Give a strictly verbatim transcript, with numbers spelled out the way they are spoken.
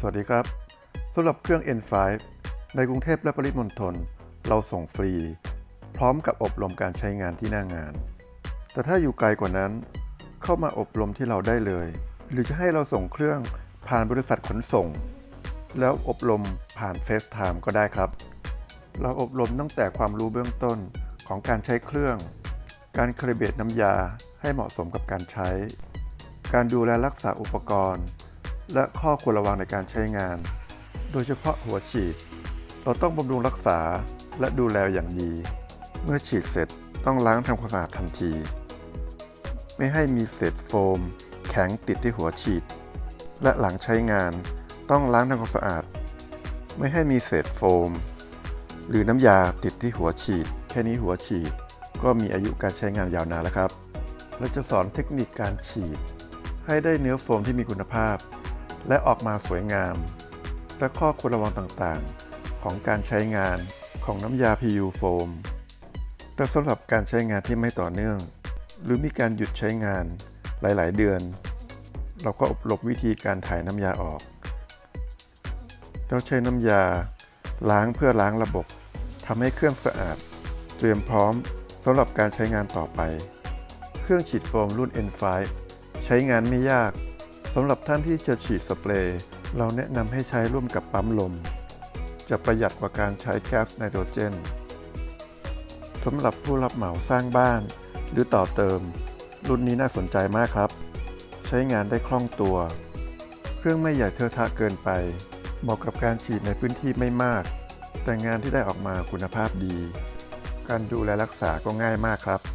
วัสดีครับสำหรับเครื่อง เอ็น ไฟว์ ในกรุงเทพและปริมณฑลเราส่งฟรีพร้อมกับอบรมการใช้งานที่หน้างานแต่ถ้าอยู่ไกลกว่านั้นเข้ามาอบรมที่เราได้เลยหรือจะให้เราส่งเครื่องผ่านบริษัทขนส่งแล้วอบรมผ่าน FaceTime ก็ได้ครับเราอบรมตั้งแต่ความรู้เบื้องต้นของการใช้เครื่องการคาลิเบรตน้ำยาให้เหมาะสมกับการใช้การดูแลรักษาอุปกรณ์และข้อควรระวังในการใช้งานโดยเฉพาะหัวฉีดเราต้องบำรุงรักษาและดูแลอย่างดีเมื่อฉีดเสร็จต้องล้างทำความสะอาดทันทีไม่ให้มีเศษโฟมแข็งติดที่หัวฉีดและหลังใช้งานต้องล้างทำความสะอาดไม่ให้มีเศษโฟมหรือน้ำยาติดที่หัวฉีดแค่นี้หัวฉีดก็มีอายุการใช้งานยาวนานแล้วครับเราจะสอนเทคนิคการฉีดให้ได้เนื้อโฟมที่มีคุณภาพและออกมาสวยงามและข้อควรระวังต่างๆของการใช้งานของน้ำยา พี ยู โฟมแต่สำหรับการใช้งานที่ไม่ต่อเนื่องหรือมีการหยุดใช้งานหลายๆเดือนเราก็อบรมวิธีการถ่ายน้ำยาออกเราใช้น้ำยาล้างเพื่อล้างระบบทำให้เครื่องสะอาดเตรียมพร้อมสำหรับการใช้งานต่อไปเครื่องฉีดโฟมรุ่น เอ็น ไฟว์ ใช้งานไม่ยากสำหรับท่านที่จะฉีดสเปรย์เราแนะนำให้ใช้ร่วมกับปั๊มลมจะประหยัดกว่าการใช้แก๊สไนโตรเจนสำหรับผู้รับเหมาสร้างบ้านหรือต่อเติมรุ่นนี้น่าสนใจมากครับใช้งานได้คล่องตัวเครื่องไม่ใหญ่เทอะทะเกินไปเหมาะกับการฉีดในพื้นที่ไม่มากแต่งานที่ได้ออกมาคุณภาพดีการดูแลรักษาก็ง่ายมากครับ